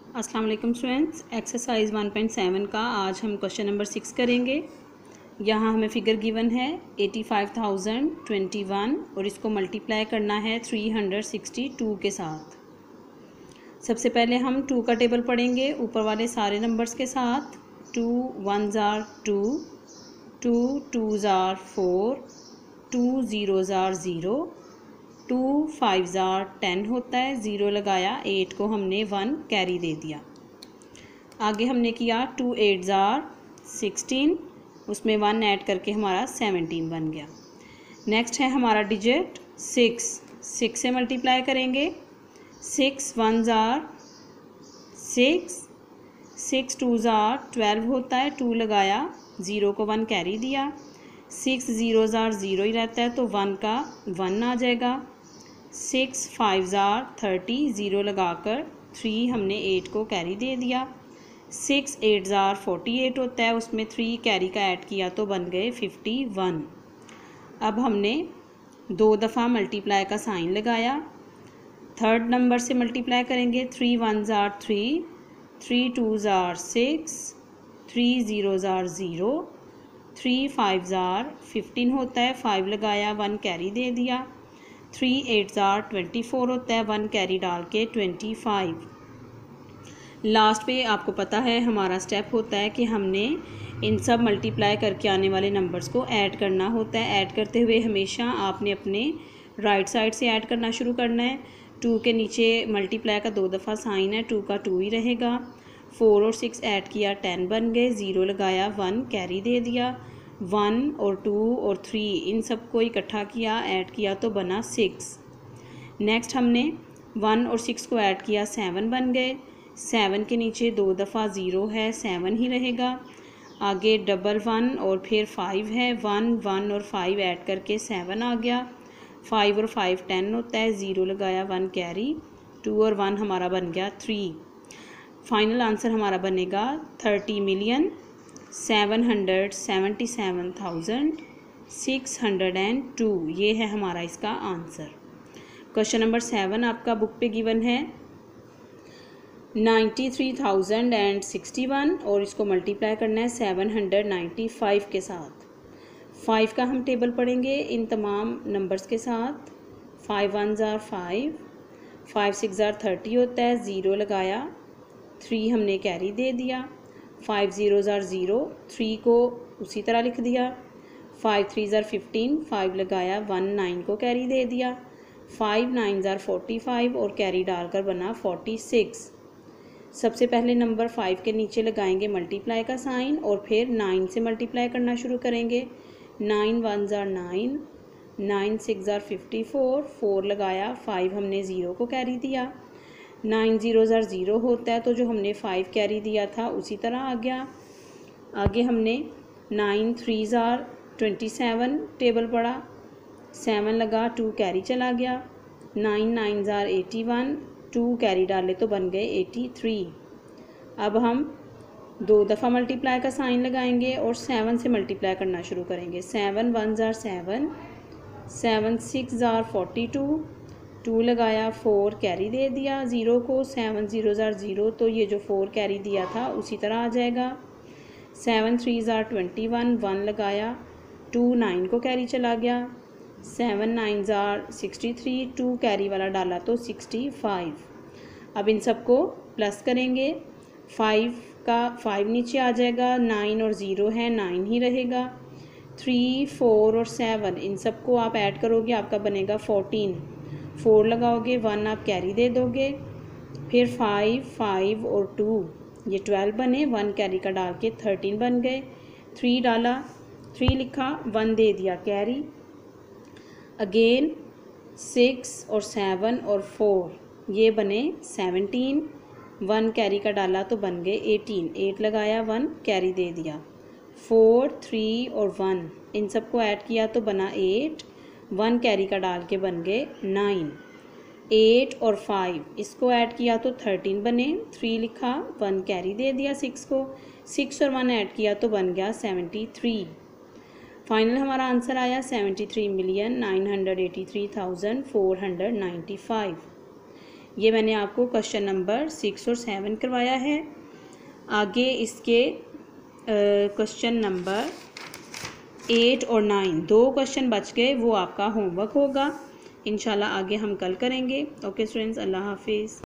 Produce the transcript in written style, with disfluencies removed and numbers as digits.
अस्सलाम वालेकुम students, exercise 1.7 का आज हम क्वेश्चन नंबर 6 करेंगे। यहाँ हमें फिगर गिवन है 85,021 और इसको मल्टीप्लाई करना है 362 के साथ। सबसे पहले हम 2 का टेबल पढ़ेंगे ऊपर वाले सारे नंबर्स के साथ। 2 1s are 2, 2 2s are 4, 2 0s are 0, 2 5s are 10 होता है, 0 लगाया, 8 को हमने 1 कैरी दे दिया। आगे हमने किया 2 8s are 16, उसमें 1 ऐड करके हमारा 17 बन गया। नेक्स्ट है हमारा डिजिट 6 से मल्टीप्लाई करेंगे। 6 1s are 6, 6 2s are 12 होता है, 2 लगाया, 0 को 1 कैरी दिया। 6 0s are 0 ही रहता है तो 1 का 1 आ जाएगा। 6 5s are 30, 0 लगाकर 3 हमने 8 को कैरी दे दिया। 6 8s are 48 होता है, उसमें 3 कैरी का ऐड किया तो बन गए 51। अब हमने 2 दफ़ा मल्टीप्लाई का साइन लगाया। थर्ड नंबर से मल्टीप्लाई करेंगे। 3 1s are 3, 3 2s are 6, 3 0s are 0, 3 5s are 15 होता है, 5 लगाया, 1 कैरी दे दिया। 3 8s are 24 होता है, 1 कैरी डाल के 25। लास्ट पे आपको पता है हमारा स्टेप होता है कि हमने इन सब मल्टीप्लाई करके आने वाले नंबर्स को ऐड करना होता है। ऐड करते हुए हमेशा आपने अपने राइट साइड से ऐड करना शुरू करना है। 2 के नीचे मल्टीप्लाई का 2 दफ़ा साइन है, 2 का 2 ही रहेगा। 4 और 6 ऐड किया, 10 बन गए, 0 लगाया, 1 कैरी दे दिया। 1 और 2 और 3 इन सबको इकट्ठा किया, ऐड किया तो बना 6। नेक्स्ट हमने 1 और 6 को ऐड किया, 7 बन गए। 7 के नीचे 2 दफ़ा 0 है, 7 ही रहेगा। आगे डबल 1 और फिर 5 है, 1 1 और 5 ऐड करके 7 आ गया। 5 और 5 10 होता है, 0 लगाया, 1 कैरी, 2 और 1 हमारा बन गया 3। फाइनल आंसर हमारा बनेगा 30,777,602। ये है हमारा इसका आंसर। क्वेश्चन नंबर 7 आपका बुक पे गिवन है 93,061 और इसको मल्टीप्लाई करना है 795 के साथ। 5 का हम टेबल पढ़ेंगे इन तमाम नंबर्स के साथ। 5 1s are 5, 5 6s are 30 होता है, 0 लगाया, 3 हमने कैरी दे दिया। 5 0s are 0, 3 को उसी तरह लिख दिया। 5 3s are 15, 5 लगाया, 1 9 को कैरी दे दिया। 5 9s are 45 और कैरी डालकर बना 46। सबसे पहले नंबर 5 के नीचे लगाएंगे मल्टीप्लाई का साइन और फिर 9 से मल्टीप्लाई करना शुरू करेंगे। 9 1s are 9, 9 6s are 54, 4 लगाया, 5 हमने 0 को कैरी दिया। 9 0s are 0 होता है तो जो हमने 5 कैरी दिया था उसी तरह आ गया। आगे हमने 9 3s are 27 टेबल पढ़ा, 7 लगा, 2 कैरी चला गया। 9 9s are 81, 2 कैरी डाले तो बन गए 83। अब हम 2 दफ़ा मल्टीप्लाई का साइन लगाएंगे और 7 से मल्टीप्लाई करना शुरू करेंगे। 7 1s are 7, 7 6s are 42, 2 लगाया, 4 कैरी दे दिया, 0 को, 7 0s are 0 तो ये जो 4 कैरी दिया था उसी तरह आ जाएगा। 7 3s are 21, 1 लगाया, 2 9 को कैरी चला गया। 7 9s are 63, 2 कैरी वाला डाला तो 65। अब इन सबको प्लस करेंगे। 5 का 5 नीचे आ जाएगा, 9 और 0 है, 9 ही रहेगा। 3 4 और 7 इन सबको आप ऐड करोगे, आपका बनेगा 14। 4 लगाओगे, 1 आप कैरी दे दोगे, फिर 5 5 और 2 ये 12 बने, 1 कैरी का डाल के 13 बन गए। 3 डाला, 3 लिखा, 1 दे दिया कैरी। अगेन 6 और 7 और 4 ये बने 17, 1 कैरी का डाला तो बन गए 18, 8 लगाया, 1 कैरी दे दिया। 4 3 और 1 इन सबको ऐड किया तो बना 8, 1 कैरी का डाल के बन गए 9। 8 और 5 इसको ऐड किया तो 13 बने, 3 लिखा, 1 कैरी दे दिया 6 को, 6 और 1 ऐड किया तो बन गया 73। फाइनल हमारा आंसर आया 73,983,495। ये मैंने आपको क्वेश्चन नंबर 6 और 7 करवाया है। आगे इसके क्वेश्चन नंबर 8 और 9 2 क्वेश्चन बच गए, वो आपका होमवर्क होगा। इंशाल्लाह आगे हम कल करेंगे। ओके स्टूडेंट्स, अल्लाह हाफिज़।